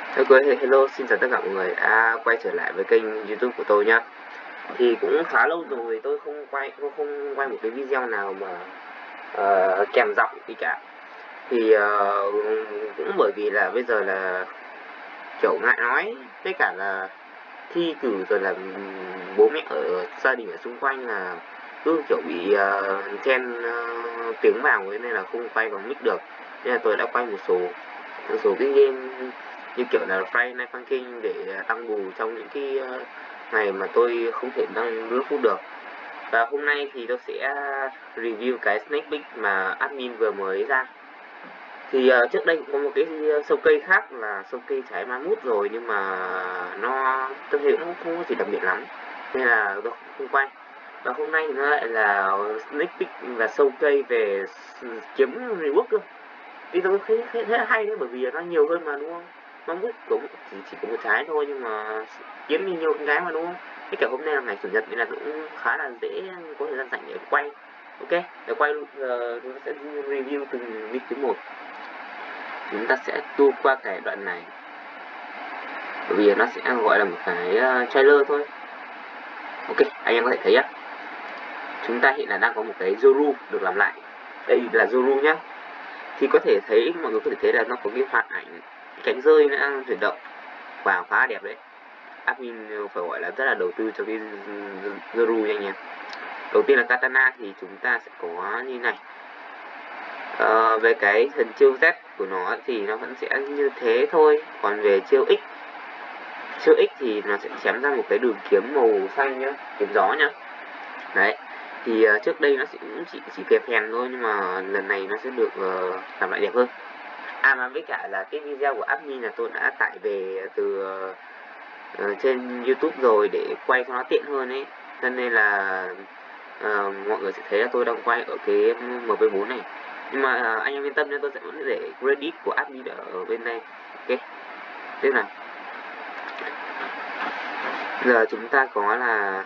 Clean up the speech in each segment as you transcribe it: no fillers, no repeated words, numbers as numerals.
Ok, hello, xin chào tất cả mọi người đã quay trở lại với kênh YouTube của tôi nhá. Thì cũng khá lâu rồi tôi không quay một cái video nào mà kèm giọng gì cả. Thì cũng bởi vì là bây giờ là kiểu ngại nói, với cả là thi cử rồi là bố mẹ ở gia đình ở xung quanh là cứ kiểu bị chen tiếng vào ấy, nên là không quay bằng mic được. Nên là tôi đã quay một số cái game như kiểu là Friday Night Funkin' để tăng bù trong những cái ngày mà tôi không thể đăng YouTube được. Và hôm nay thì tôi sẽ review cái Snake Peak mà admin vừa mới ra. Thì trước đây cũng có một cái sâu cây khác là sâu cây trái ma mút rồi, nhưng mà tôi thấy cũng không có gì đặc biệt lắm nên là tôi không quay. Và hôm nay thì nó lại là Snake Peak và sâu cây về kiếm rework cơ. Thì tôi thấy rất hay đấy, bởi vì nó nhiều hơn mà, đúng không? Ma mút cũng chỉ có một trái thôi, nhưng mà kiếm đi nhiều cái mà, đúng không? Cái cả hôm nay là ngày chủ nhật nên là cũng khá là dễ có thời gian rảnh để quay. Ok, để quay chúng ta sẽ review từng video một. Chúng ta sẽ tua qua cái đoạn này bởi vì nó sẽ gọi là một cái trailer thôi. Ok, anh em có thể thấy á, chúng ta hiện là đang có một cái Zoru được làm lại. Đây là Zoru nhá. Thì có thể thấy, mọi người có thể thấy là nó có cái hoạt ảnh cánh rơi nó đang chuyển động và khá đẹp đấy. Admin phải gọi là rất là đầu tư cho cái Zoru nha anh em. Đầu tiên là Katana thì chúng ta sẽ có như này. Về cái thần chiêu Z của nó thì nó vẫn sẽ như thế thôi. Còn về chiêu X thì nó sẽ chém ra một cái đường kiếm màu xanh nhá, kiếm gió nhá. Đấy. Thì trước đây nó cũng chỉ kẹp phèn thôi, nhưng mà lần này nó sẽ được làm lại đẹp hơn. Mà với cả là cái video của admin là tôi đã tải về từ trên YouTube rồi để quay cho nó tiện hơn ấy. Cho nên là mọi người sẽ thấy là tôi đang quay ở cái MP4 này. Nhưng mà anh em yên tâm nhé, tôi sẽ vẫn để credit của admin ở bên đây. Ok, tiếp nào. Giờ chúng ta có là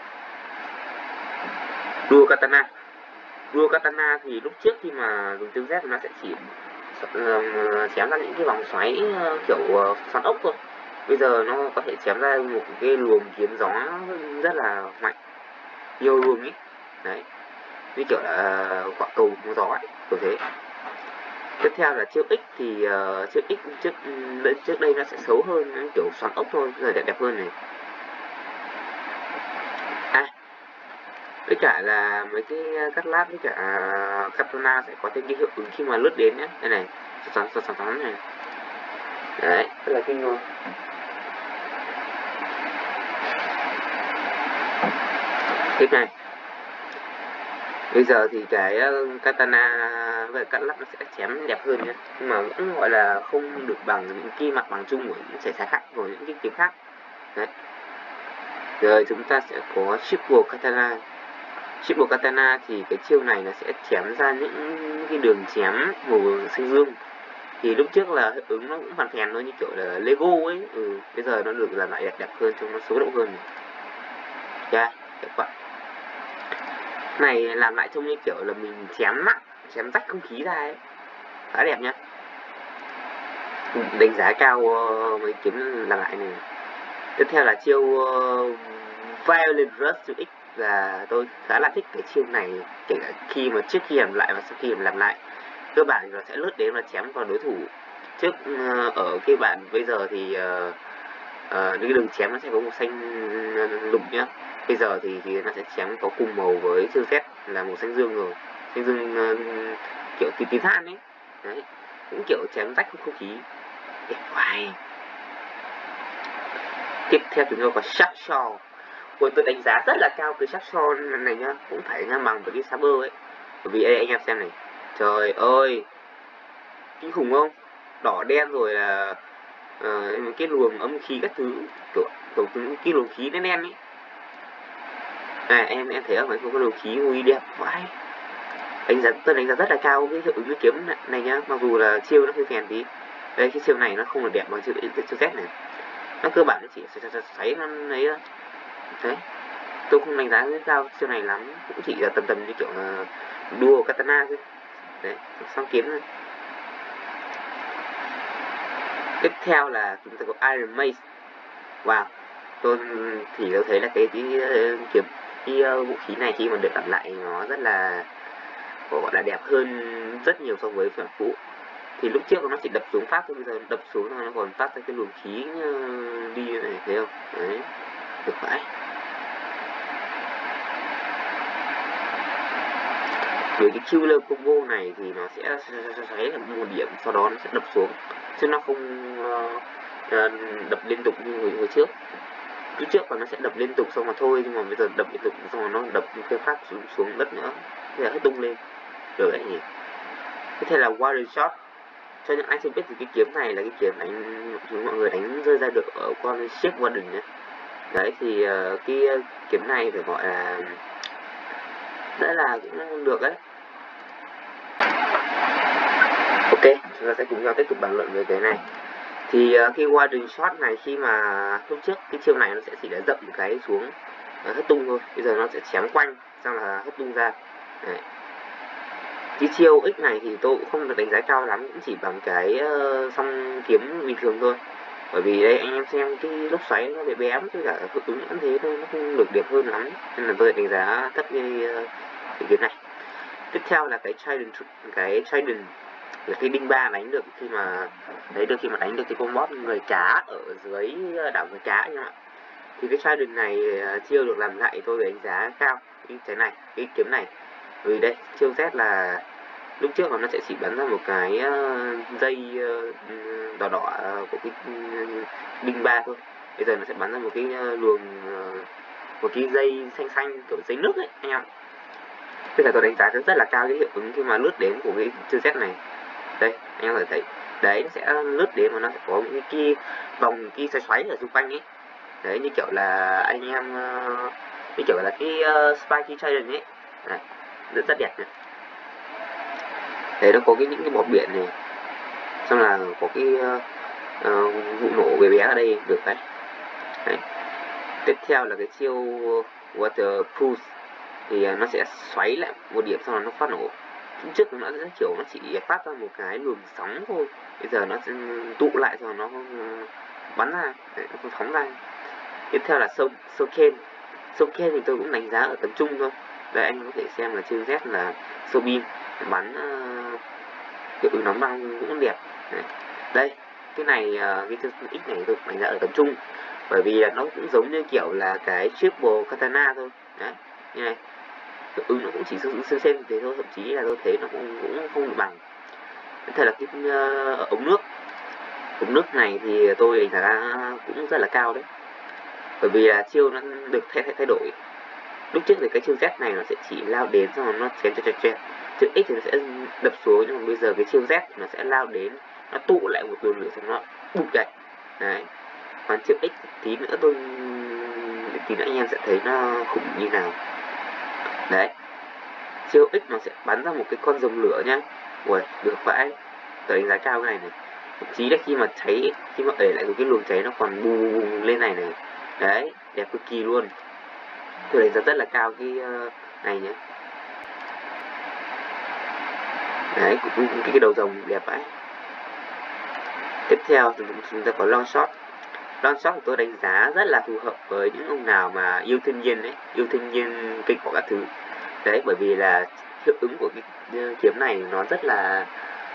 Duo Katana. Duo Katana thì lúc trước khi mà dùng tiêu Z nó sẽ chỉ chém ra những cái vòng xoáy kiểu xoắn ốc thôi. Bây giờ nó có thể chém ra một cái luồng kiếm gió rất là mạnh, nhiều luồng ấy. Đấy, như kiểu là quả cầu gió ấy, kiểu thế. Tiếp theo là chiêu X thì chiêu X trước đây nó sẽ xấu hơn, kiểu xoắn ốc thôi, giờ đẹp hơn này. Với cả là mấy cái cắt lát với cả Katana sẽ có thêm cái hiệu ứng khi mà lướt đến nhé. Đây này, xoắn này. Đấy, rất là kinh luôn. Tiếp này. Bây giờ thì cái Katana với cắt lát nó sẽ chém đẹp hơn nhé. Nhưng mà vẫn gọi là không được bằng những cái mặt bằng chung của những giải khác, của những cái kiếm khác. Đấy. Rồi chúng ta sẽ có Triple Katana. Triple Katana thì cái chiêu này nó sẽ chém ra những cái đường chém màu xanh dương. Thì lúc trước là hiệu ứng nó cũng phàn phèn thôi, như kiểu là Lego ấy. Bây giờ nó được làm lại đẹp hơn, trông nó số động hơn. Đẹp quá. Này làm lại trông như kiểu là mình chém rách không khí ra ấy, khá đẹp nhá. Đánh giá cao mấy kiếm làm lại này. Tiếp theo là chiêu Violent Rush X, là tôi khá là thích cái chiêu này, kể cả khi mà trước khi làm lại và sau khi làm lại. Cơ bản thì nó sẽ lướt đến và chém vào đối thủ. Trước ở cái bản bây giờ thì những cái đường chém nó sẽ có màu xanh lục nhá. Bây giờ thì nó sẽ chém có cùng màu với chiêu Z là màu xanh dương rồi. Xanh dương kiểu tím than ấy. Đấy, cũng kiểu chém rách không khí. Đẹp quá. Tiếp theo chúng tôi có Shark Shaw. Tôi đánh giá rất là cao cái Shark Shaw này nhá, cũng phải ngang bằng với cái Saber ấy. Bởi vì đây anh em xem này, trời ơi, kinh khủng không? Đỏ đen rồi là cái luồng âm khí các thứ, kiểu cái luồng khí đen đen ấy. Này em thấy không, có cái luồng khí ui đẹp vãi. Tôi đánh giá rất là cao cái hiệu ứng cái kiếm này nhá, mặc dù là chiêu nó hơi phèn tí. Đây, cái chiêu này nó không được đẹp bằng chiêu Z này. Nó cơ bản nó chỉ xoáy nó ấy thôi. Đấy, tôi không đánh giá rất cao chiêu này lắm, cũng chỉ là tầm như kiểu là đua Katana thôi. Đấy, song kiếm thôi. Tiếp theo là chúng ta có Iron Mace. Wow, tôi thấy là cái kiếm vũ khí này khi mà được làm lại nó rất là gọi là đẹp hơn rất nhiều so với phiên bản cũ. Thì lúc trước nó chỉ đập xuống phát thôi, bây giờ đập xuống rồi nó còn phát ra cái luồng khí đi như này, thấy không? Đấy, được vãi. Với cái killer combo này thì nó sẽ xoáy là một điểm, sau đó nó sẽ đập xuống, chứ nó không đập liên tục như hồi trước. Lúc trước là nó sẽ đập liên tục xong mà thôi, nhưng mà bây giờ đập liên tục xong rồi nó đập cái phát xuống đất nữa, thế là hết tung lên. Được đấy nhỉ. Tiếp theo là Warrior Shot. Cho những ai chưa biết thì cái kiếm này là cái kiếm đánh mọi người đánh rơi ra được ở con Shape Warden nhé. Đấy thì cái kiếm này phải gọi là rất là cũng được đấy. Ok, chúng ta sẽ cùng nhau tiếp tục bàn luận về cái này. Thì khi Warden Shot này, khi mà lúc trước cái chiêu này nó sẽ chỉ là dậm một cái xuống hất tung thôi, bây giờ nó sẽ chém quanh xong là hất tung ra. Đấy. Cái chiêu X này thì tôi cũng không được đánh giá cao lắm, cũng chỉ bằng cái song kiếm bình thường thôi. Bởi vì đây anh em xem cái lốc xoáy nó bị bém, với cả hiệu ứng vẫn thế thôi, nó không được đẹp hơn lắm, nên là tôi đánh giá thấp cái kiếm này. Tiếp theo là cái Trident là cái đinh ba đánh được khi mà đánh được cái con boss người cá ở dưới đảo người cá nha. Thì cái Trident này chiêu được làm lại tôi đánh giá cao cái kiếm này. Vì đây chiêu Z là lúc trước nó sẽ chỉ bắn ra một cái dây đỏ đỏ của cái đinh ba thôi, bây giờ nó sẽ bắn ra một cái luồng một cái dây xanh xanh kiểu dây nước ấy anh em. Bây giờ tôi đánh giá rất là cao cái hiệu ứng khi mà lướt đến của cái chiêu Z này. Đây anh em có thể thấy đấy, nó sẽ lướt đến và nó sẽ có những cái vòng cái xoáy ở xung quanh ấy. Đấy, như kiểu là anh em như kiểu là cái Spiky Trident ấy. Đấy, rất đẹp này. Đấy, nó có những cái bọt biển này, xong là có cái vụ nổ bé bé ở đây được đấy. Đấy. Tiếp theo là cái chiêu Water Pulse, thì nó sẽ xoáy lại một điểm xong rồi nó phát nổ. Trước nó sẽ kiểu nó chỉ phát ra một cái luồng sóng thôi, bây giờ nó sẽ tụ lại rồi nó bắn ra, đấy, nó phóng ra. Tiếp theo là Soken thì tôi cũng đánh giá ở tầm trung thôi. Đây anh có thể xem là chiêu Z là Sobin bắn hiệu ứng nóng băng cũng đẹp. Đây cái này cái X này tôi đánh giá ở tầm trung, bởi vì là nó cũng giống như kiểu là cái triple katana thôi. Đấy, như này hiệu ứng nó cũng chỉ xem như thế thôi, thậm chí là tôi thấy nó cũng không được bằng. Thế là cái ống nước này thì tôi đánh giá cũng rất là cao đấy, bởi vì là chiêu nó được thay đổi. Lúc trước thì cái chiêu Z này nó sẽ chỉ lao đến xong rồi nó chém chiêu X thì nó sẽ đập xuống, nhưng mà bây giờ cái chiêu Z nó sẽ lao đến, nó tụ lại một luồng lửa xong nó bụt gạch. Đấy, còn chiêu X tí nữa anh em sẽ thấy nó khủng như nào. Đấy, chiêu X nó sẽ bắn ra một cái con rồng lửa nhá. Ui, được vãi, tôi đánh giá cao cái này. Thậm chí là khi mà để lại cái luồng cháy nó còn bùng lên này. Đấy, đẹp cực kỳ luôn. Tôi đánh giá rất là cao cái này nhé. Đấy, cũng cái đầu rồng đẹp vãi. Tiếp theo chúng ta có long shot thì tôi đánh giá rất là phù hợp với những ông nào mà yêu thiên nhiên ấy, yêu thiên nhiên cây cỏ các thứ. Đấy, bởi vì là hiệu ứng của cái kiếm này nó rất là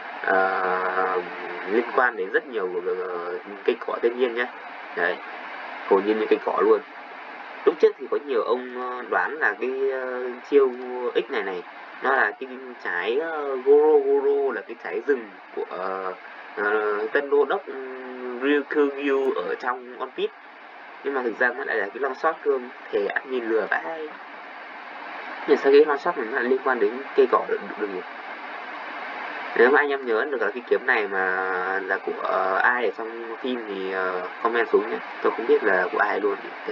liên quan đến rất nhiều cây cỏ thiên nhiên nhé. Đấy, hầu như những cây cỏ luôn. Lúc trước thì có nhiều ông đoán là cái chiêu X này nó là cái trái Goro là cái trái rừng của Tân Đô Đốc Ryukyu ở trong One Piece, nhưng mà thực ra nó lại là cái long shot cương, thể ăn nhìn lừa vãi. Nhưng sao cái long shot này nó lại liên quan đến cây cỏ được nhỉ? Nếu mà anh em nhớ được là cái kiếm này mà là của ai ở trong phim thì comment xuống nhé, tôi không biết là của ai luôn thì.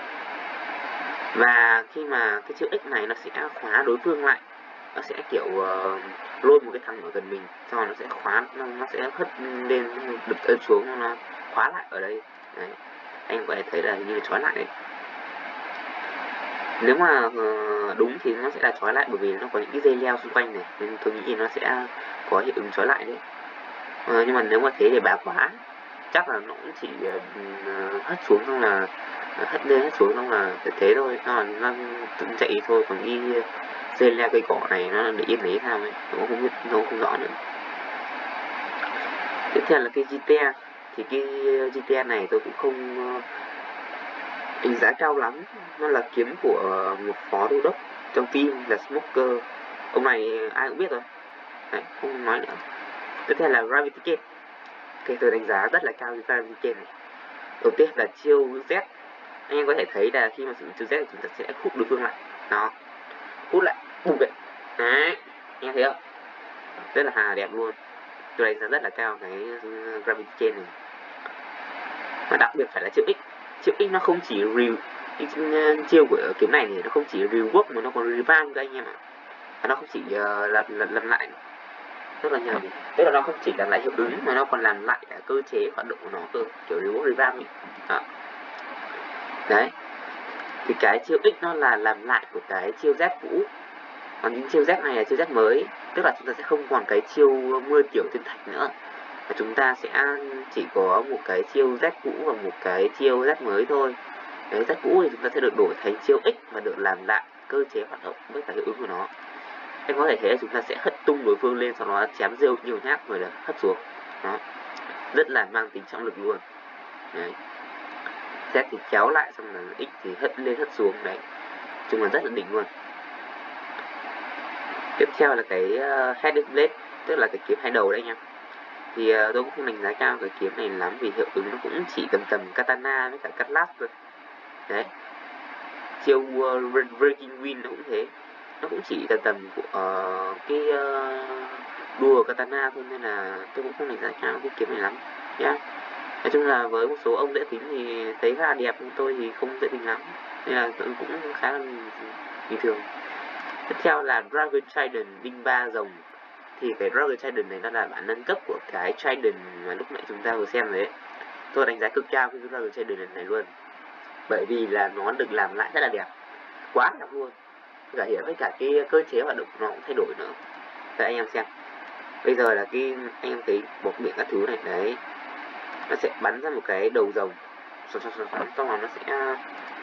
Và khi mà cái chữ X này nó sẽ khóa đối phương lại, nó sẽ kiểu lôi một cái thằng ở gần mình, xong rồi nó sẽ khóa, nó sẽ hất lên đập ơn xuống, nó khóa lại ở đây. Đấy, anh có thể thấy là như trói lại đấy. Nếu mà đúng thì nó sẽ là trói lại, bởi vì nó có những cái dây leo xung quanh này, nên tôi nghĩ nó sẽ có hiệu ứng trói lại đấy. Nhưng mà nếu mà thế thì bà quá, chắc là nó cũng chỉ hất xuống xong là hất lên hất xuống xong là thế thôi, nó tự chạy thôi, còn đi dây leo cây cỏ này nó để yên đấy sao ấy, nó cũng không biết, nó cũng không rõ nữa. Tiếp theo là cái GTA, thì cái GTA này tôi cũng không đánh giá cao lắm. Nó là kiếm của một phó đô đốc trong phim là Smoker, ông này ai cũng biết rồi đấy, không nói nữa. Tiếp theo là Gravity Cage. Ok, tôi đánh giá rất là cao cái Gravity Cage này. Đầu tiên là chiêu Z, anh em có thể thấy là khi mà sử dụng chiêu Z thì chúng ta sẽ hút đối phương lại, đó, hút lại bùng vậy đấy, anh em thấy không, rất là hà đẹp luôn. Tôi đánh giá rất là cao cái Gravity Cage này, và đặc biệt phải là chiêu X. Chiêu X nó không chỉ chiêu của kiếm này thì nó không chỉ rework mà nó còn revamp các anh em ạ. Nó không chỉ làm lại rất là nhiều, tức là nó không chỉ làm lại hiệu ứng mà nó còn làm lại cả cơ chế hoạt động của nó cơ, kiểu rework revamp ấy. Đó. Đấy, thì cái chiêu X nó là làm lại của cái chiêu Z cũ, còn những chiêu Z này là chiêu Z mới, tức là chúng ta sẽ không còn cái chiêu mưa tiểu thiên thạch nữa, và chúng ta sẽ chỉ có một cái chiêu Z cũ và một cái chiêu Z mới thôi. Cái Z cũ thì chúng ta sẽ được đổi thành chiêu X và được làm lại cơ chế hoạt động với cả hiệu ứng của nó. Em có thể thấy là chúng ta sẽ hất tung đối phương lên, sau đó chém rêu nhiều nhát rồi là hất xuống. Đó, rất là mang tính trọng lực luôn. Đấy, Z thì kéo lại, xong là X thì hất lên hất xuống. Đấy, chung là rất là đỉnh luôn. Tiếp theo là cái Headed Blade, tức là cái kiếm hai đầu đấy anh em. Thì tôi cũng không đánh giá cao cái kiếm này lắm, vì hiệu ứng nó cũng chỉ tầm katana với cả cutlass thôi. Đấy, chiêu Breaking Wind nó cũng thế, nó cũng chỉ tầm của cái đua katana thôi, nên là tôi cũng không đánh giá cao cái kiếm này lắm nhá. Nói chung là với một số ông dễ tính thì thấy khá là đẹp, nhưng tôi thì không dễ tính lắm, nên là tôi cũng khá là bình thường. Tiếp theo là Dragon Trident đinh ba rồng. Thì cái Dragon Trident này nó là bản nâng cấp của cái Trident mà lúc nãy chúng ta vừa xem rồi đấy. Tôi đánh giá cực cao cái Dragon Trident này luôn, bởi vì là nó được làm lại rất là đẹp, quá đẹp luôn. Cả hiện với cả cái cơ chế hoạt động nó cũng thay đổi nữa. Đấy, anh em xem, bây giờ là cái anh em thấy bọt biển các thứ này đấy, nó sẽ bắn ra một cái đầu rồng, xong rồi nó sẽ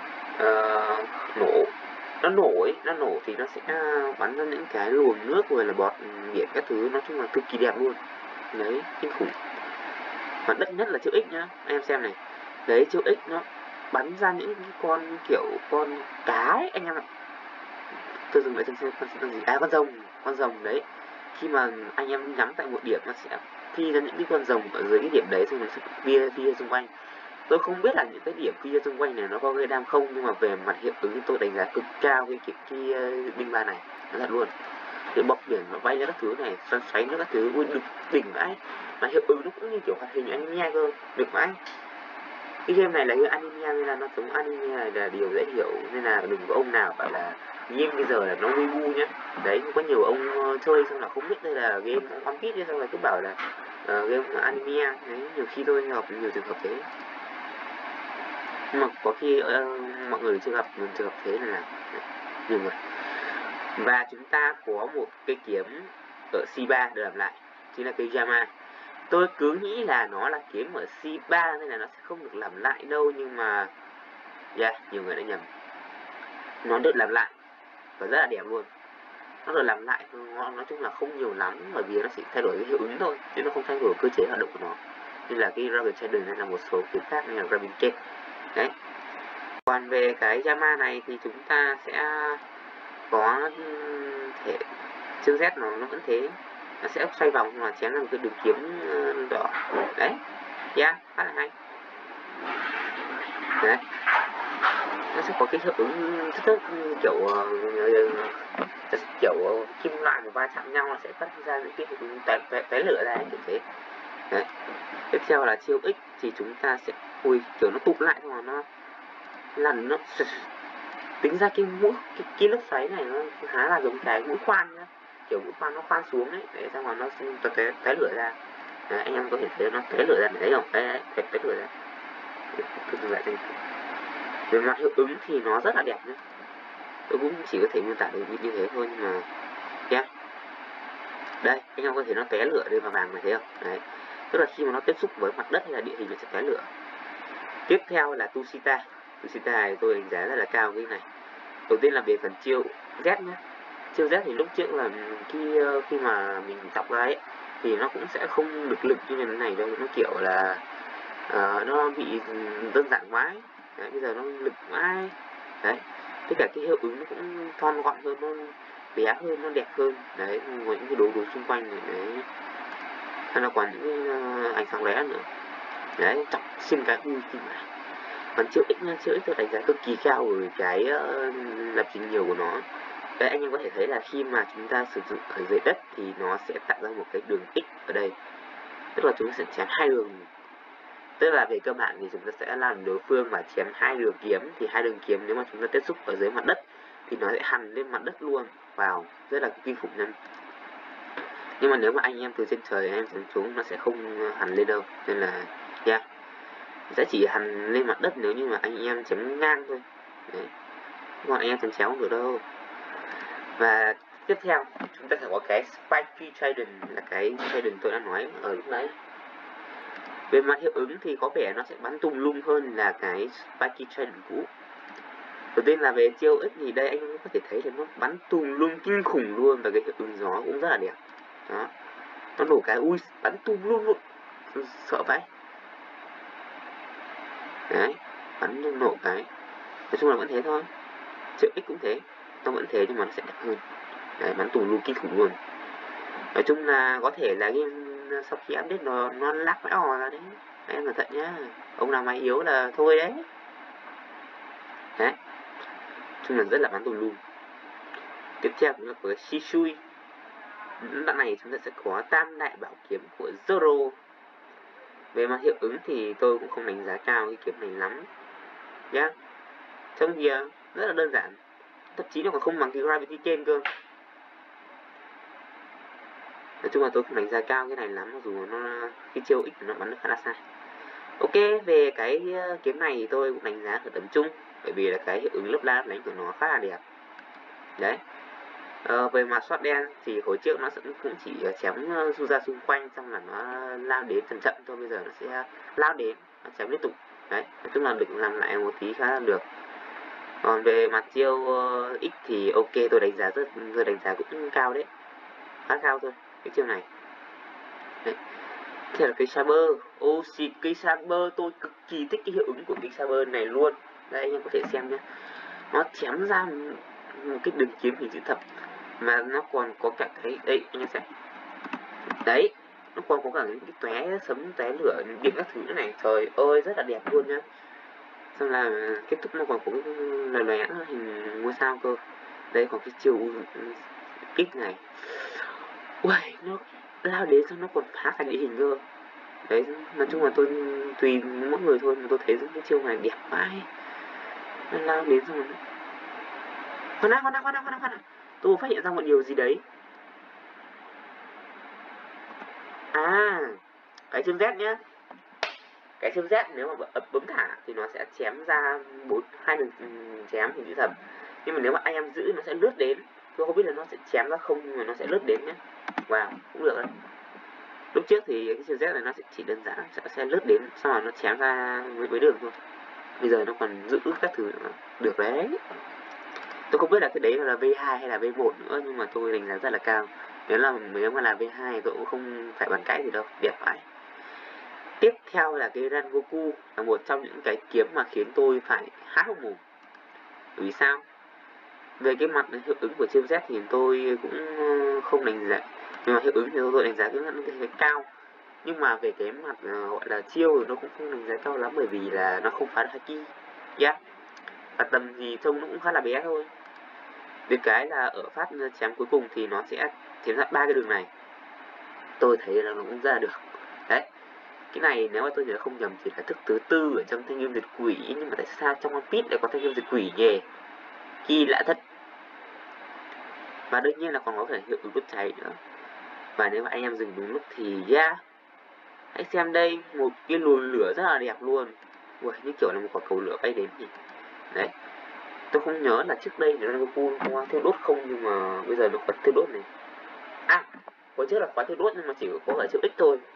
nổ. Nó nổ thì nó sẽ bắn ra những cái luồng nước rồi là bọt biển các thứ, nói chung là cực kỳ đẹp luôn. Đấy, kinh khủng. Và đất nhất là chiêu X nhá, anh em xem này. Đấy, chiêu X nó bắn ra những con kiểu con cá ấy, anh em ạ. Tôi dừng lại xem con gì, con rồng đấy. Khi mà anh em nhắm tại một điểm, nó sẽ phi ra những cái con rồng ở dưới cái điểm đấy, xong rồi nó sẽ phi xung quanh. Tôi không biết là những cái điểm phi ra xung quanh này nó có gây đam không, nhưng mà về mặt hiệu ứng tôi đánh giá cực cao cái binh ba này, nó thật luôn. Cái bọc biển nó bay ra các thứ này, xoáy nó các thứ, ui đỉnh vãi. Mà hiệu ứng nó cũng như kiểu hoạt hình anime cơ, được vãi. Cái game này là cái anime nên là nó giống anime này là điều dễ hiểu, nên là đừng có ông nào bảo là game bây giờ là nó weibo nhá. Đấy, có nhiều ông chơi xong là không biết đây là game One Piece, xong là cứ bảo là game anime. Đấy, nhiều khi tôi gặp nhiều trường hợp thế, nhưng mà có khi mọi người chưa gặp trường hợp thế là nhiều người. Và chúng ta có một cái kiếm ở C3 được làm lại, chính là cây Yama. Tôi cứ nghĩ là nó là kiếm ở C3 nên là nó sẽ không được làm lại đâu, nhưng mà nhiều người đã nhầm. Nó được làm lại và rất là đẹp luôn. Nó được làm lại nói chung là không nhiều lắm, bởi vì nó chỉ thay đổi cái hiệu ứng thôi, chứ nó không thay đổi cơ chế hoạt động của nó. Nên là cái Dragon Trident này là một số kiếm khác như là Gravity Cage. Đấy. Còn về cái Yama này thì chúng ta sẽ có thể chiêu Z nó vẫn thế, nó sẽ xoay vòng mà chém ra một cái đường kiếm đỏ. Đấy, khá là hay. Đấy, nó sẽ có cái hiệu ứng rất kiểu kim loại và va chạm nhau, nó sẽ phát ra những cái hiệu ứng tóe lửa ra kiểu thế. Đấy. Tiếp theo là chiêu X thì chúng ta sẽ kiểu nó tụt lại, xong rồi nó lần nó tính ra cái mũi cái lốc xoáy này nó khá là giống cái mũi khoan nhá, kiểu mũi khoan nó khoan xuống đấy, để xong rồi nó tóe lửa ra. Đấy, anh em có thể thấy nó tóe lửa ra, đấy không, đấy tóe lửa ra. Cứ lại đây. Về mặt hiệu ứng thì nó rất là đẹp nhé, tôi cũng chỉ có thể miêu tả được như thế thôi, nhưng mà đây anh em có thể nó tóe lửa lên vào vàng này, thấy không? Đấy, tức là khi mà nó tiếp xúc với mặt đất hay là địa hình nó sẽ tóe lửa. Tiếp theo là Tushita. Tushita này tôi đánh giá rất là cao cái này. Đầu tiên là về phần chiêu Z nhé. Chiêu Z thì lúc trước là khi mà mình đọc ra ấy thì nó cũng sẽ không được lực như thế này đâu, nó kiểu là nó bị đơn giản quá ấy. Đấy, bây giờ nó lực quá ấy. Đấy, tất cả cái hiệu ứng nó cũng thon gọn hơn, nó bé hơn, nó đẹp hơn. Đấy, với những cái đồ xung quanh này, đấy, hay là còn những cái ánh sáng lóe nữa. Đấy, chọc xin cái ui kinh này. Còn chiêu X nha, chiêu X tôi đánh giá cực kỳ cao ở cái lập trình nhiều của nó. Đấy, anh em có thể thấy là khi mà chúng ta sử dụng ở dưới đất thì nó sẽ tạo ra một cái đường X ở đây, tức là chúng ta sẽ chém hai đường. Tức là về cơ bản thì chúng ta sẽ làm đối phương mà chém hai đường kiếm, thì hai đường kiếm nếu mà chúng ta tiếp xúc ở dưới mặt đất thì nó sẽ hằn lên mặt đất luôn, vào rất là kinh khủng nhân. Nhưng mà nếu mà anh em từ trên trời anh em chém xuống nó sẽ không hằn lên đâu, nên là yeah, sẽ chỉ hằn lên mặt đất nếu như mà anh em chém ngang thôi. Đấy, còn anh em chém chéo không được đâu. Và tiếp theo chúng ta sẽ có cái Spiky Trident, là cái Trident tôi đã nói ở lúc nãy. Về mặt hiệu ứng thì có vẻ nó sẽ bắn tùm lum hơn là cái Spiky Trident cũ. Đầu tiên là về chiêu X thì đây anh có thể thấy là nó bắn tùm lum kinh khủng luôn, và cái hiệu ứng gió cũng rất là đẹp. Đó, nó nổ cái ui bắn tùm lum luôn, sợ vãi. Đấy, bắn nổ cái, nói chung là vẫn thế thôi. Chiêu X cũng thế, nó vẫn thế nhưng mà nó sẽ đẹp hơn. Đấy, bắn tùm lum kinh khủng luôn. Nói chung là có thể là game sau khi update nó lắc mãi ò ra đấy. Em cẩn thận nhá, ông nào máy yếu là thôi đấy. Đấy, chung là rất là bắn tùm lum. Tiếp theo cũng là của Shisui. Đoạn này chúng ta sẽ có tam đại bảo kiếm của Zoro. Về mặt hiệu ứng thì tôi cũng không đánh giá cao cái kiếm này lắm nhá. Trông kìa rất là đơn giản, thậm chí nó còn không bằng cái Gravity trên cơ. Nói chung là tôi không đánh giá cao cái này lắm, mặc dù nó cái chiêu X nó bắn được khá là xa. Ok, về cái kiếm này thì tôi cũng đánh giá ở tầm trung, bởi vì là cái hiệu ứng lấp la đánh của nó khá là đẹp. Đấy, về mặt shot đen thì hồi trước nó cũng chỉ chém ra xung quanh, xong là nó lao đến chậm chậm thôi, bây giờ nó sẽ lao đến, nó chém liên tục. Đấy, nói chung là được làm lại một tí khá là được. Còn về mặt chiêu X thì ok, tôi đánh giá cũng cao đấy, khá cao thôi cái chiêu này. Đấy. Thế là cái Saber, cái Saber tôi cực kỳ thích cái hiệu ứng của cái Saber này luôn. Đây anh em có thể xem nhé, nó chém ra một cái đường kiếm hình chữ thập, mà nó còn có cả cái đây anh em xem, đấy, nó còn có cả những cái tóe sấm tóe lửa điện các thứ này, trời ơi rất là đẹp luôn nhá. Xong là kết thúc nó còn có cái lóe hình ngôi sao cơ. Đây còn cái chiều kích này, ui nó lao đến xong nó còn phá thành địa hình cơ. Đấy, nói chung là tôi tùy mỗi người thôi, mà tôi thấy cái chiêu này đẹp quá ấy. Nó lao đến xong rồi khoan đã, tôi phát hiện ra một điều gì đấy. À, cái châm Z nhá, cái châm Z nếu mà bấm thả thì nó sẽ chém ra hai đường chém hình chữ thập, nhưng mà nếu mà anh em giữ nó sẽ lướt đến. Tôi không biết là nó sẽ chém ra không, nhưng mà nó sẽ lướt đến nhé. Wow, cũng được đấy. Lúc trước thì cái châm Z này nó sẽ chỉ đơn giản sẽ lướt đến, xong rồi nó chém ra với đường thôi. Bây giờ nó còn giữ các thứ nữa, được đấy. Tôi không biết là cái đấy là V2 hay là V1 nữa, nhưng mà tôi đánh giá rất là cao. Nếu mà là V2 tôi cũng không phải bàn cãi gì đâu, đẹp phải. Tiếp theo là cái Rangoku, là một trong những cái kiếm mà khiến tôi phải há hốc mồm. Bởi vì sao? Về cái mặt hiệu ứng của chiêu Z thì tôi cũng không đánh giá, nhưng mà hiệu ứng thì tôi đánh giá cái cao. Nhưng mà về cái mặt gọi là chiêu thì nó cũng không đánh giá cao lắm, bởi vì là nó không phá được haki. Yeah. Và tầm thì trông nó cũng khá là bé thôi. Được cái là ở phát chém cuối cùng thì nó sẽ chém ra 3 cái đường này. Tôi thấy là nó cũng rất là được. Đấy. Cái này nếu mà tôi nhớ không nhầm thì là thức thứ tư ở trong thanh nghiêm diệt quỷ, nhưng mà tại sao trong One Piece lại có thanh nghiêm diệt quỷ nhỉ? Kỳ lạ thật. Và đương nhiên là còn có thể hiệu ứng đốt cháy nữa. Và nếu mà anh em dừng đúng lúc thì yeah, hãy xem đây, một cái luồng lửa rất là đẹp luôn. Ui, như kiểu là một quả cầu lửa bay đến thì đấy. Tôi không nhớ là trước đây nó Goku có thiêu đốt không, nhưng mà bây giờ nó có thiêu đốt này. À, có trước là khóa thiêu đốt nhưng mà chỉ có ở chữ X thôi.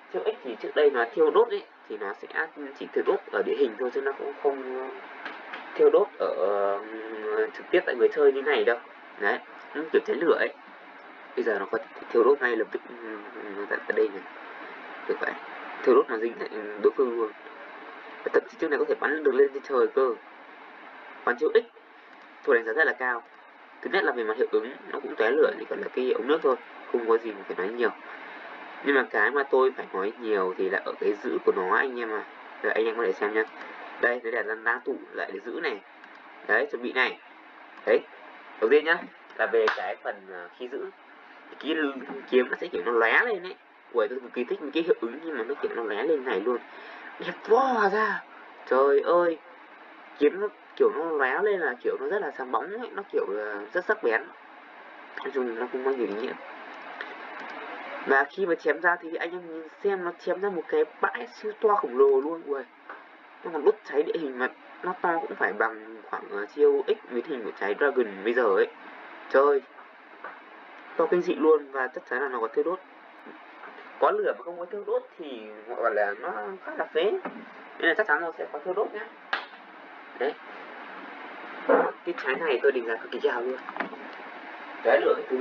chiêu X thì trước đây nó thiêu đốt ấy thì nó sẽ chỉ thiêu đốt ở địa hình thôi chứ nó cũng không thiêu đốt ở trực tiếp tại người chơi như này đâu. Đấy, kiểu cháy lửa ấy. Bây giờ nó có thiêu đốt ngay lập tức tại đây này, được vậy, thiêu đốt mà dính lại đối phương luôn. Và thậm chí chiêu này có thể bắn được lên trên trời cơ. Còn chiêu X tôi đánh giá rất là cao. Thứ nhất là về mặt hiệu ứng nó cũng tóe lửa, chỉ còn là cái ống nước thôi, không có gì phải nói nhiều. Nhưng mà cái mà tôi phải nói nhiều thì là ở cái giữ của nó anh em à. Rồi anh em có thể xem nhá. Đây, nó là đang tụ lại để giữ này. Đấy, chuẩn bị này. Đấy. Đầu tiên nhá, là về cái phần khi giữ cái kiếm nó sẽ kiểu nó lóe lên ấy. Ui, tôi cực kỳ thích cái hiệu ứng nhưng mà nó kiểu nó lóe lên này luôn. Đẹp quá ra. Trời ơi. Kiếm nó kiểu nó lóe lên là kiểu nó rất là sáng bóng ấy, nó kiểu là rất sắc bén. Nói chung nó không có nhiều ý nghĩa. Và khi mà chém ra thì anh em nhìn xem, nó chém ra một cái bãi siêu to khổng lồ luôn. Ui, nó còn đốt cháy địa hình mà nó to cũng phải bằng khoảng chiêu X biến hình của cháy Dragon bây giờ ấy. Trời, to kinh dị luôn. Và chắc chắn là nó có thiêu đốt. Có lửa mà không có thiêu đốt thì gọi là nó khá là phế, nên là chắc chắn nó sẽ có thiêu đốt nhá. Đấy, cái trái này tôi định giá cực kỳ cao luôn. Cái lửa cái thứ.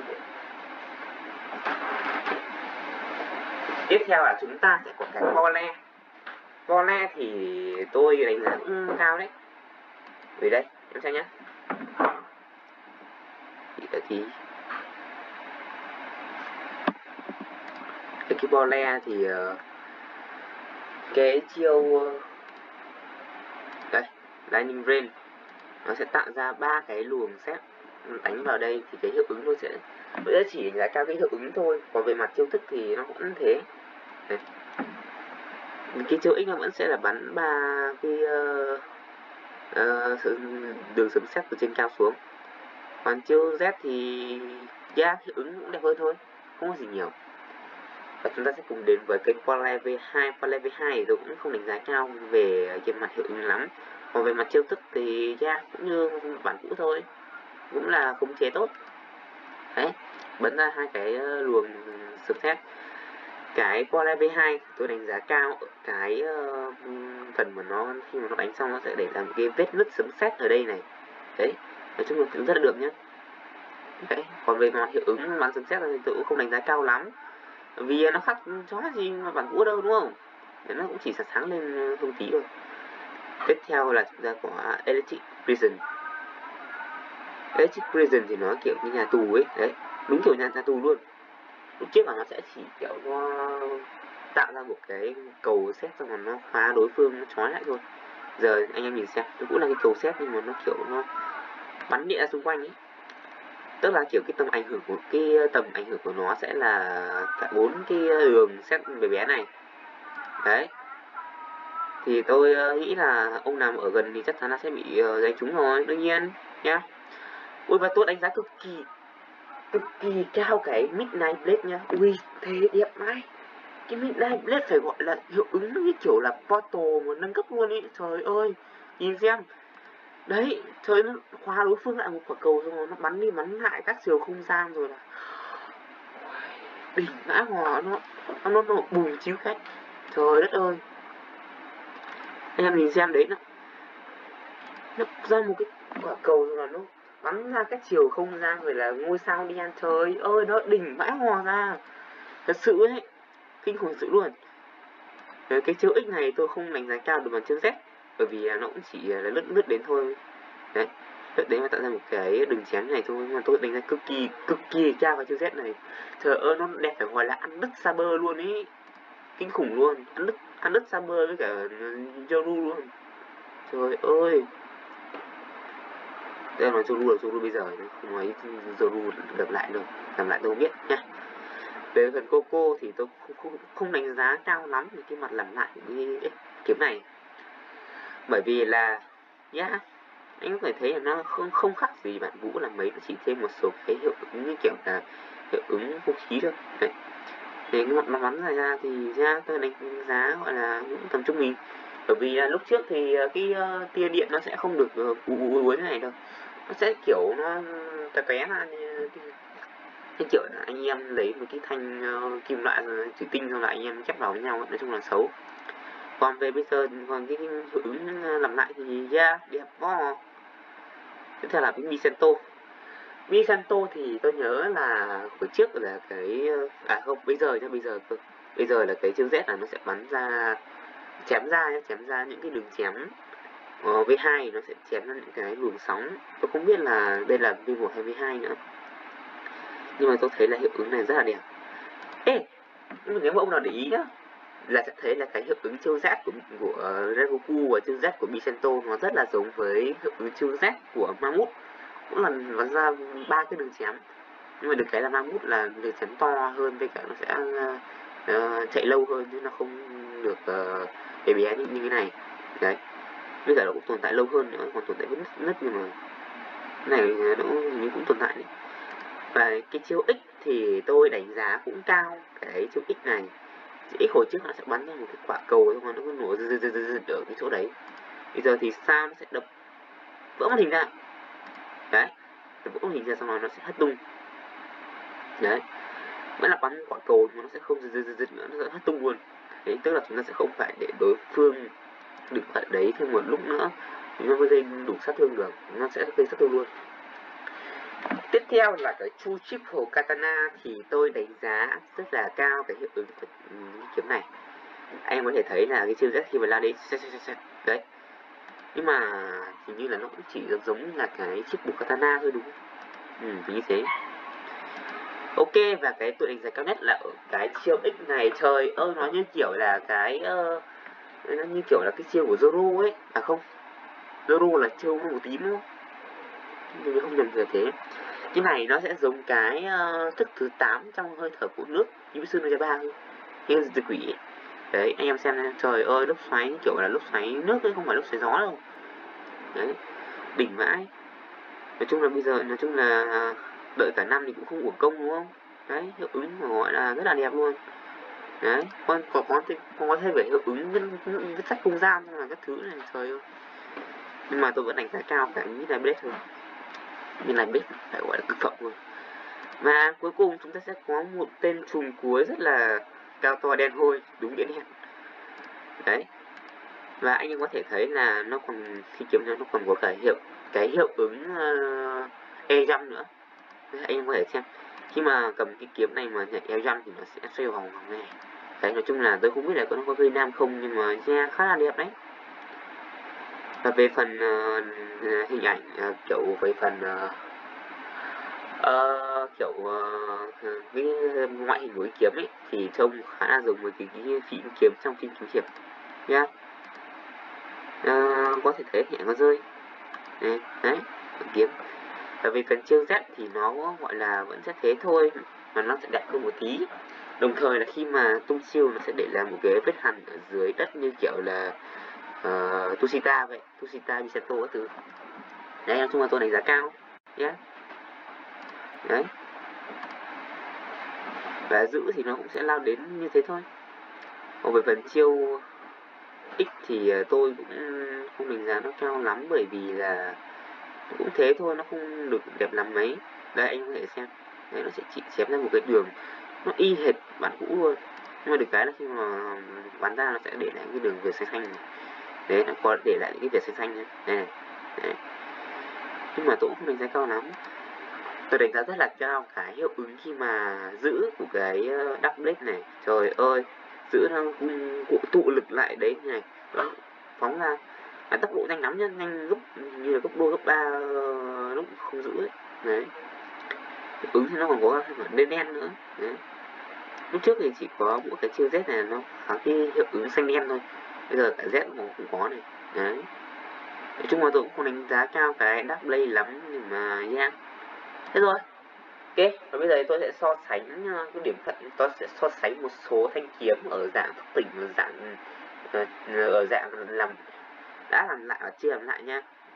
Tiếp theo là chúng ta sẽ có cái Vole. Vole thì tôi đánh giá cũng cao đấy. Vì đây, em xem nhé. Thì cái Vole thì cái chiêu đây, Lightning Rain nó sẽ tạo ra 3 cái luồng sét đánh vào đây thì cái hiệu ứng nó sẽ chỉ đánh giá cao cái hiệu ứng thôi, còn về mặt chiêu thức thì nó vẫn thế. Đây. Cái chiêu X nó vẫn sẽ là bắn 3 cái đường sấm sét từ trên cao xuống. Còn chiêu Z thì hiệu ứng cũng đẹp hơn thôi, không có gì nhiều. Và chúng ta sẽ cùng đến với cái Vole V2. Vole V2 thì tôi cũng không đánh giá cao về cái mặt hiệu ứng lắm. Còn về mặt chiêu thức thì cũng như bản cũ thôi, cũng là khống chế tốt. Đấy, bắn ra 2 cái luồng sấm sét. Cái Vole V2 tôi đánh giá cao ở cái phần mà nó khi mà nó đánh xong nó sẽ để lại một cái vết nứt sấm sét ở đây này. Đấy, nói chung là cũng rất là được nhá. Đấy, còn về mặt hiệu ứng bắn sấm sét thì tôi cũng không đánh giá cao lắm, vì nó khác chó gì mà bản cũ đâu đúng không? Nó cũng chỉ sáng lên không tí thôi. Tiếp theo là chúng ta có Electric Prison. Electric Prison thì nó kiểu như nhà tù ấy, đấy, đúng kiểu nhà tù luôn. Lúc trước là nó sẽ chỉ kiểu nó tạo ra một cái cầu xét xong rồi nó phá đối phương, nó trói lại thôi. Giờ anh em nhìn xem, nó cũng là cái cầu xét nhưng mà nó kiểu nó bắn địa ra xung quanh ấy. Tức là kiểu cái tầm ảnh hưởng của nó sẽ là cả 4 cái đường xét bé bé này. Đấy. Thì tôi nghĩ là ông nào ở gần thì chắc chắn là sẽ bị đánh trúng rồi, đương nhiên nhá. Ui, và tôi đánh giá cực kỳ cao cái Midnight Blade nha. Ui, thế đẹp mãi. Cái Midnight Blade phải gọi là hiệu ứng như kiểu là Portal mà nâng cấp luôn ý. Trời ơi, nhìn xem. Đấy, trời, nó khóa đối phương lại một quả cầu xong rồi nó bắn đi bắn lại các chiều không gian rồi là đỉnh ngã hòa, nó bùm chiếu khách. Trời đất ơi, anh em nhìn xem đấy, nó ra một cái quả cầu rồi là nó bắn ra các chiều không gian rồi là ngôi sao đen. Trời ơi, nó đỉnh vãi hòa ra, thật sự ấy, kinh khủng sự luôn. Cái chiêu X này tôi không đánh giá cao được bằng chiêu Z, bởi vì nó cũng chỉ là lướt đến thôi. Đấy, lướt đến và tạo ra một cái đường chém này thôi, mà tôi đánh giá cực kỳ cao vào chiêu Z này. Trời ơi, nó đẹp phải gọi là ăn đứt Saber luôn ý, kinh khủng luôn, ăn đứt Saber với cả Yoru luôn. Trời ơi, đây nói Yoru bây giờ không nói Yoru gặp lại đâu, gặp lại tôi không biết nhá. Về phần Coco thì tôi không đánh giá cao lắm về cái mặt làm lại của cái kiếm này, bởi vì là anh có thể thấy là nó không khác gì bản Vũ là mấy, nó chỉ thêm một số cái hiệu ứng như kiểu là hiệu ứng vũ khí thôi. Đấy, để cái mặt nó bắn ra thì tôi đánh giá gọi là cũng tầm trung bình, bởi vì là lúc trước thì cái tia điện nó sẽ không được uốn như này đâu, nó sẽ kiểu nó tóe ra cái kiểu là anh em lấy một cái thanh kim loại thủy tinh xong là anh em chép vào với nhau ấy. Nói chung là xấu. Còn về bây giờ còn cái hiệu ứng làm lại thì yeah, đẹp quá. Tiếp theo là cái Vicento thì tôi nhớ là hồi trước là cái không, bây giờ nhá, bây giờ là cái chiêu Z là nó sẽ bắn ra chém ra những cái đường chém V2 nó sẽ chém ra những cái luồng sóng. Tôi không biết là đây là V1 hay V2 nữa, nhưng mà tôi thấy là hiệu ứng này rất là đẹp. Ê, nhưng mà nếu mà ông nào để ý nhá, là sẽ thấy là cái hiệu ứng chiêu Z của Rengoku và chiêu Z của Vicento nó rất là giống với hiệu ứng chiêu Z của Mammoth, cũng là bắn ra 3 cái đường chém. Nhưng mà được cái là Mammoth là đường chém to hơn, với cả nó sẽ chạy lâu hơn chứ nó không được bé bé như cái này. Đấy, với cả nó cũng tồn tại lâu hơn nữa, còn tồn tại vẫn nứt, nhưng mà cái này nó như cũng tồn tại đấy. Và cái chiêu X thì tôi đánh giá cũng cao cái chiêu X này. X hồi trước nó sẽ bắn ra một cái quả cầu thôi mà nó cứ nổ ở cái chỗ đấy. Bây giờ thì sao nó sẽ đập vỡ màn hình ra. Đấy, vỡ màn hình ra xong rồi nó sẽ hất tung. Đấy, vẫn là bắn quả cầu mà nó sẽ không nữa, nó sẽ hất tung luôn. Đấy, tức là chúng ta sẽ không phải để đối phương được ở đấy thêm một lúc nữa nó mới gây đủ sát thương được, nó sẽ gây sát thương luôn. Tiếp theo là cái Chu Triple Katana thì tôi đánh giá rất là cao cái hiệu ứng của kiếm này. Anh có thể thấy là cái chiêu Z khi mà lao đến đấy, nhưng mà hình như là nó cũng chỉ giống như là cái Triple Katana thôi đúng không? Như thế. Ok, và cái tôi đánh giá cao nhất là ở cái chiêu X này. Trời ơi, nó như kiểu là cái nó như kiểu là cái chiêu của Zoro ấy. À không, Zoro là chiêu màu tím đúng không? Nhưng không nhầm thế. Cái này nó sẽ giống cái thức thứ 8 trong hơi thở của nước Kimetsu no Yaiba thôi, như từ quỷ ấy. Đấy, anh em xem này, trời ơi, lốc xoáy kiểu là lốc xoáy nước ấy, không phải lốc xoáy gió đâu. Đấy, đỉnh vãi. Nói chung là đợi cả năm thì cũng không uổng công đúng không? Đấy, hiệu ứng mà gọi là rất là đẹp luôn. Đấy, còn có thêm về hiệu ứng vết sách không gian là các thứ này, trời ơi. Nhưng mà tôi vẫn đánh giá cao cái Midnight Blade thôi. Midnight Blade phải gọi là cực phẩm luôn. Và cuối cùng chúng ta sẽ có một tên trùm cuối rất là cao to đen hôi, đúng nghĩa đen. Đấy. Và anh em có thể thấy là nó còn khi kiếm ra nó còn có cái hiệu ứng e-jump nữa. Đấy, anh em có thể xem khi mà cầm cái kiếm này mà nhảy e-jump thì nó sẽ xoay vòng này. Đấy, nói chung là tôi không biết là nó có gây nam không, nhưng mà yeah, khá là đẹp đấy. Và về phần hình ảnh kiểu về phần kiểu cái ngoại hình của cái kiếm ấy thì trông khá là giống với cái phím kiếm trong phim kiếm hiệp nhá. Có thể thấy nhẹ có rơi đấy kiếm. Và về phần chiêu Z thì nó gọi là vẫn sẽ thế thôi, mà nó sẽ đẹp hơn một tí. Đồng thời là khi mà tung chiêu nó sẽ để lại một cái vết hằn ở dưới đất như kiểu là Tushita vậy, Tushita Misato các thứ. Đấy, nói chung là tôi đánh giá cao nhé. Đấy, và giữ thì nó cũng sẽ lao đến như thế thôi. Còn về phần chiêu X thì tôi cũng không đánh giá nó cao lắm, bởi vì là cũng thế thôi, nó không được đẹp lắm mấy. Đây anh có thể xem, đấy, nó sẽ chỉ chém ra một cái đường nó y hệt bản cũ luôn, nhưng mà được cái là khi mà bắn ra nó sẽ để lại cái đường viền xanh xanh này. Đấy, nó có để lại những cái viền xanh xanh này. Đấy, nhưng mà tôi cũng không đánh giá cao lắm. Tôi đánh giá rất là cao cái hiệu ứng khi mà giữ của cái Dark Blade này. Trời ơi, giữ nó tụ lực lại đấy như này, đó, phóng ra là tốc độ nhanh lắm nhá, nhanh gấp như là gấp đôi gấp 3 lúc không giữ ấy. Đấy, hiệu ứng thì nó còn có đen đen nữa. Đấy, lúc trước thì chỉ có mỗi cái chiêu Z này nó có cái hiệu ứng xanh đen thôi, bây giờ cả Z cũng có này. Đấy, nói chung là tôi cũng không đánh giá cao cái Dark Blade lắm, nhưng mà yeah. Thế rồi, ok, và bây giờ tôi sẽ so sánh cái điểm thuận, tôi sẽ so sánh một số thanh kiếm ở dạng thức tỉnh và dạng ở dạng đã làm lại và chưa làm lại nha.